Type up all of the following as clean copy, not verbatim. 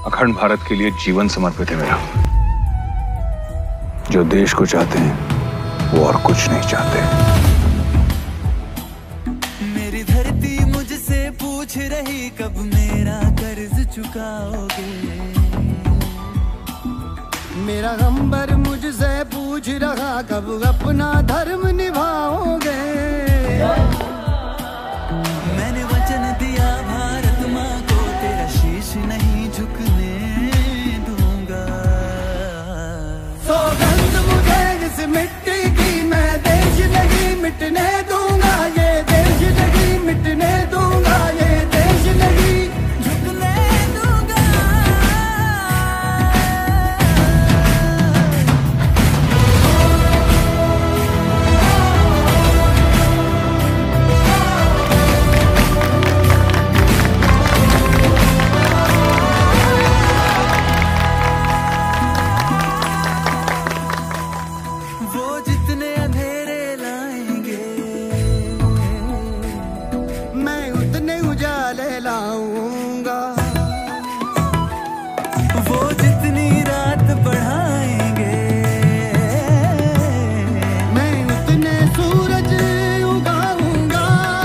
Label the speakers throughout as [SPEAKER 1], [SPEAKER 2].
[SPEAKER 1] अखंड भारत के लिए जीवन समर्पित है मेरा। जो देश को चाहते हैं वो और कुछ नहीं चाहते।
[SPEAKER 2] मेरी धरती मुझसे पूछ रही कब मेरा कर्ज चुकाओगे। मेरा गंबर मुझसे पूछ रहा कब अपना धर्म निभाओगे। मैंने वचन दिया भारत माँ को तेरा शीश नहीं झुकने दूंगा। सौगंध मुझे इस मिट्टी की, मैं देश नहीं मिटने दूंगा। ये देश नहीं मिटने दूंगा। ये देश नहीं झुकने दूंगा। वो जितने अंधेरे लाएंगे मैं उतने उजाले लाऊंगा। वो जितनी रात बढ़ाएंगे मैं उतने सूरज उगाऊंगा।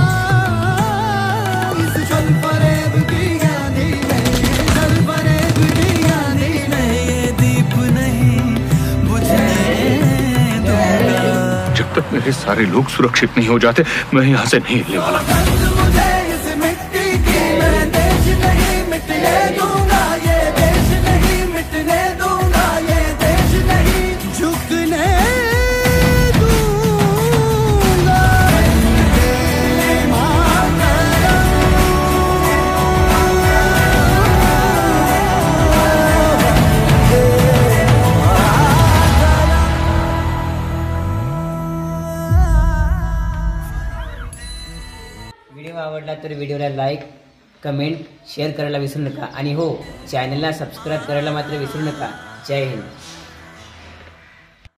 [SPEAKER 2] इस छल-फरेब की आंधी में, छल-फरेब की आंधी में ये दीप नहीं बुझने दूंगा।
[SPEAKER 1] जब तक मेरे सारे लोग सुरक्षित नहीं हो जाते मैं यहाँ से नहीं हिलने वाला।
[SPEAKER 2] मुझे इस मिट्टी की, मैं देश नहीं मिटने दूंगा। ये देश नहीं मिटने दूंगा। ये देश नहीं झुकने दूंगा। वंदे मातरम।
[SPEAKER 3] व्हिडिओ आवडला तर व्हिडिओला लाईक, कमेंट, शेअर करायला विसरू नका आणि हो, चॅनलला सबस्क्राईब करायला मात्र विसरू नका। जय हिंद।